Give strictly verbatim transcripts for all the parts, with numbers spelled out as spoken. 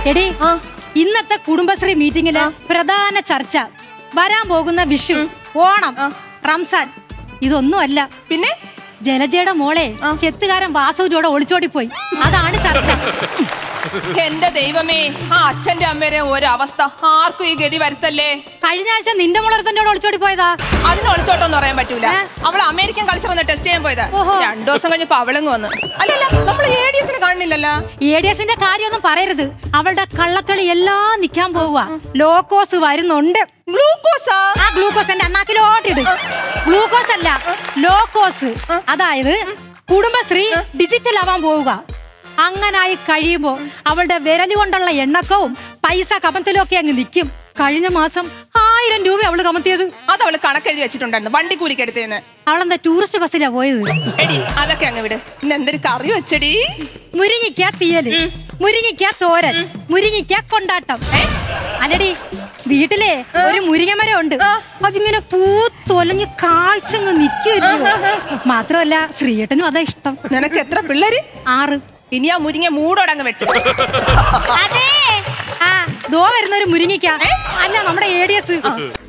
എടി ഇന്നത്തെ കുടുംബശ്രീ മീറ്റിംഗില് പ്രധാന ചർച്ച വരാൻ പോകുന്ന വിഷു, ഓണം, റംസാൻ ഇതൊന്നുമല്ല. പിന്നെ ജലജയുടെ മോളെ ചെത്തുകാരൻ വാസുവിനോട് ഒളിച്ചോടിപ്പോയി. അതാണ് ചർച്ച. എന്റെ ദൈവമേ, ആ അച്ഛന്റെ അമ്മേരെ ഒരവസ്ഥ ആർക്കും ഈ ഗതി വരുത്തല്ലേ. കഴിഞ്ഞ ആഴ്ച നിന്റെ മോളൊരുത്തന്റെ ഒളിച്ചോടി പോയതാ. അതിന് ഒളിച്ചോട്ടൊന്നും പറയാൻ പറ്റൂല. അവൾ അമേരിക്കൻ കൾച്ചർ ഒന്ന് ടെസ്റ്റ് ചെയ്യാൻ പോയതാ. രണ്ടു ദിവസം കഴിഞ്ഞപ്പോ അവളങ്ങ് വന്നു. അല്ലല്ല, നമ്മൾ എ ഡി എസിനെ കാണുന്നില്ലല്ലോ. എ ഡി എസിന്റെ കാര്യമൊന്നും പറയരുത്. അവളുടെ കള്ളക്കളി എല്ലാം നിക്കാൻ പോവുക. ലോക്കോസ് വരുന്നുണ്ട്. ഗ്ലൂക്കോസാ? ആ ഗ്ലൂക്കോസ് എന്റെ അണ്ണാക്കിലോട്ടിട്. ഗ്ലൂക്കോസ് അല്ല, ലോക്കോസ്. അതായത് കുടുംബശ്രീ ഡിജിറ്റൽ ആവാൻ പോവുക. അങ്ങനായി കഴിയുമ്പോ അവളുടെ വിരല് കൊണ്ടുള്ള എണ്ണക്കവും പൈസ കമത്തിലും ഒക്കെ അങ്ങ് നിൽക്കും. കഴിഞ്ഞ മാസം ആയിരം രൂപ അവള് കമത്തിയത്. അത് അവള് കണക്കെഴുതി വെച്ചിട്ടുണ്ടായിരുന്നു, വണ്ടി കൂലിക്കെടുത്തേന്ന്. അവളെന്താ ടൂറിസ്റ്റ് ബസ്സിലാ പോയത്? എടി അതൊക്കെ അങ്ങ് വിട്. ഇന്ന് എന്തൊരു കറി വെച്ചടി? മുരിങ്ങിക്ക തീയല്, മുരിങ്ങിക്ക തോരൻ, മുരിങ്ങിക്ക കൊണ്ടാട്ടം. അല്ലടി, വീട്ടിലെ ഒരു മുരിങ്ങമരം ഉണ്ട്. അതിങ്ങനെ പൂത്തൊലഞ്ഞ് കാഴ്ചങ്ങ് നിൽക്കുമല്ലോ. മാത്രമല്ല ശ്രീയേട്ടനും അതാ ഇഷ്ടം. നിനക്ക് എത്ര പിള്ളേര്? ആറ്. ഇനി ആ മുരിങ്ങ മൂടോടങ്ങ് വെട്ടും. അതെ, ആ ദോ വരുന്ന ഒരു മുരിങ്ങിക്ക. അല്ല, നമ്മുടെ എ ഡി എസ്.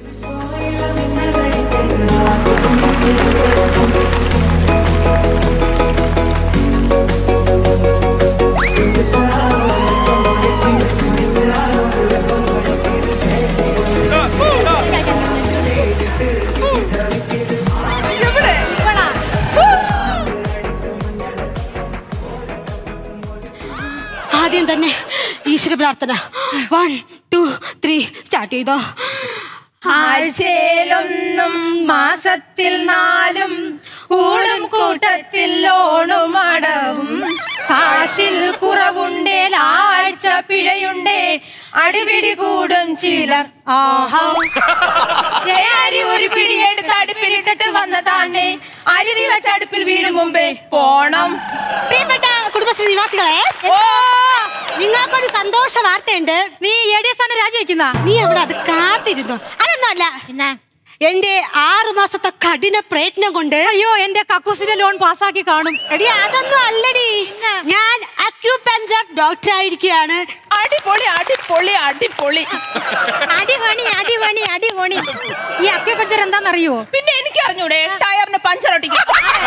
ആദ്യം തന്നെ ഈശ്വര പ്രാർത്ഥന. വൺ ടു ത്രീ സ്റ്റാർട്ട് ചെയ്തോ. ആഴ്ചയിലൊന്നും മാസത്തിൽ നാലും ഊളും കൂട്ടത്തിൽ ഓണും അടവും. കാശിൽ കുറവുണ്ടേൽ ആഴ്ച പിഴയുണ്ടേ, അടിപിടി കൂടും ചിലർ. അരി ഒരു പിടിയെടുത്ത് അടുപ്പിലിട്ടിട്ട് വന്നതാണേ, അരി തിളച്ച അടുപ്പിൽ വീഴും മുമ്പേ പോണം. പ്രിയപ്പെട്ട കുടുംബശ്രീ നിവാസികളെ, നിങ്ങൾക്കൊരു സന്തോഷ വാർത്തയുണ്ട്. നീ എ ഡി എസ് ആണ് രാജിവെക്കുന്ന. നീ അവിടെ അത് കാത്തിരുന്നു. അതൊന്നുമല്ല, പിന്നെ എന്റെ ആറു മാസത്തെ കഠിന പ്രയത്നം കൊണ്ട്. അയ്യോ, എന്റെ കക്കൂസിന്റെ ലോൺ പാസ്സാക്കി കാണും. എടി അതൊന്നും അല്ലടി, ഞാൻ അക്യൂപഞ്ചർ ഡോക്ടർ ആയിരിക്കുകയാണ്. അടിപൊളി അടിപൊളി അടിപൊളി അടിപൊളി അടിപൊളി അടിപൊളി. ഈ അക്യൂപഞ്ചർ എന്താണെന്നറിയോ? പിന്നെ എനിക്ക് അറിഞ്ഞൂടെ, ടയറിന് പഞ്ചർ ഒട്ടിക്കും.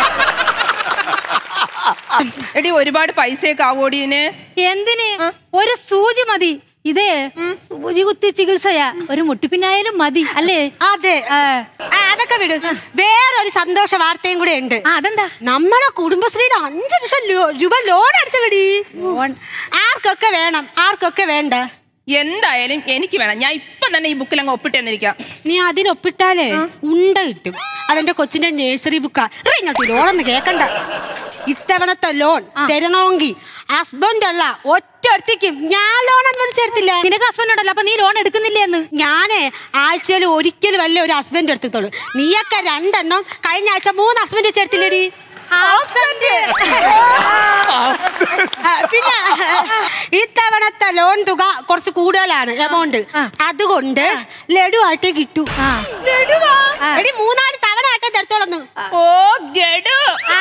എടി ഒരുപാട് പൈസയൊക്കെ ആവോടിന്. എന്തിന്? ഒരു സൂചി മതി. ഇതേ സൂചി കുത്തി ചികിത്സയാ. ഒരു മുട്ടിപ്പിന്നായാലും മതി, അല്ലേ? അതെ, അതൊക്കെ വിട്. വേറൊരു സന്തോഷ വാർത്തയും കൂടെ ഉണ്ട്. അതെന്താ? നമ്മളെ കുടുംബശ്രീയിൽ അഞ്ചു ലക്ഷം രൂപ ലോൺ അടിച്ചു വിടി. ആർക്കൊക്കെ വേണം, ആർക്കൊക്കെ വേണ്ട? എന്തായാലും എനിക്ക് വേണം. ഞാൻ ഇപ്പൊ തന്നെ ഈ ബുക്കിൽ അങ്ങ് ഒപ്പിട്ടെന്നിരിക്കാം. നീ അതിലൊപ്പിട്ടാലേ ഉണ്ട കിട്ടും. അതെന്റെ കൊച്ചിന്റെ നഴ്സറി ബുക്കാ. ഇങ്ങോട്ട് ലോണെന്ന് കേക്കണ്ട. ഇത്തവണത്തെ ലോൺ തരണമെങ്കിൽ ഹസ്ബൻഡ് അല്ല ഒറ്റയ്ക്കും ഞാൻ ലോൺ അനുവദിച്ചെടുത്തില്ല. നിനക്ക് ഹസ്ബൻഡ് ഉണ്ടല്ലോ, അപ്പൊ നീ ലോൺ എടുക്കുന്നില്ലേ എന്ന്? ഞാനേ ആഴ്ചയിൽ ഒരിക്കലും വല്ല ഒരു ഹസ്ബൻഡ് എടുത്തോളൂ. നീയൊക്കെ രണ്ടെണ്ണം കഴിഞ്ഞ ആഴ്ച മൂന്ന് ഹസ്ബൻഡ് ചേർത്തില്ലേടി. പിന്നെ ഇത്തവണത്തെ ലോൺ തുക കുറച്ച് കൂടുതലാണ് എമൗണ്ട്. അതുകൊണ്ട് ലഡു ആയിട്ടേ കിട്ടൂ. എടി മൂന്നാല് തവണ ആയിട്ടേ തരത്തോളന്ന്. ഓ ഗഡു.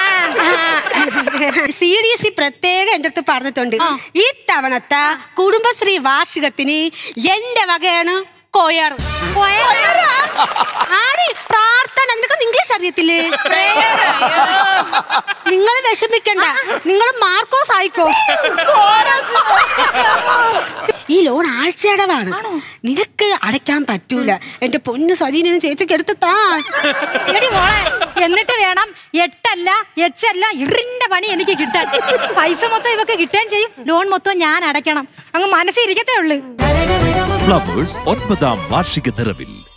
സി ഡി സി പ്രത്യേകം എന്റെ അടുത്ത് പറഞ്ഞിട്ടുണ്ട്, ഈ തവണത്തെ കുടുംബശ്രീ വാർഷികത്തിന് എന്റെ വകയാണ് കൊയർ. പ്രാർത്ഥന. നിനക്ക് ഇംഗ്ലീഷ് അറിയത്തില്ലേ? നിങ്ങൾ വിഷമിക്കണ്ട, നിങ്ങൾ മാർക്കോസ് ആയിക്കോ. ഈ ലോൺ ആഴ്ചയടവാണ്, നിനക്ക് അടയ്ക്കാൻ പറ്റൂല. എന്റെ പൊന്നു സജീന ചേച്ചിക്ക് എടുത്ത് താ. എന്നിട്ട് വേണം എട്ടല്ല എച്ചല്ല ഇറിന്റെ പണി എനിക്ക് കിട്ടാൻ. പൈസ മൊത്തം ഇവക്ക് കിട്ടുകയും ചെയ്യും, ലോൺ മൊത്തം ഞാൻ അടയ്ക്കണം. അങ്ങ് മനസ്സിരിക്കത്തേ ഉള്ളു. ഫ്ലവേഴ്സ് ഒൻപതാം വാർഷിക നിറവിൽ